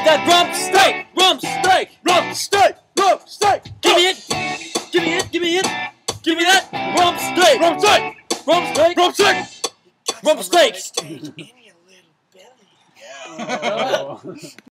that rump steak, rump steak, rump steak, rump steak. Give me it, give me it, give me it, give me that rump steak, rump steak, rump steak, rump steak, rump steak. In your little belly. Yeah.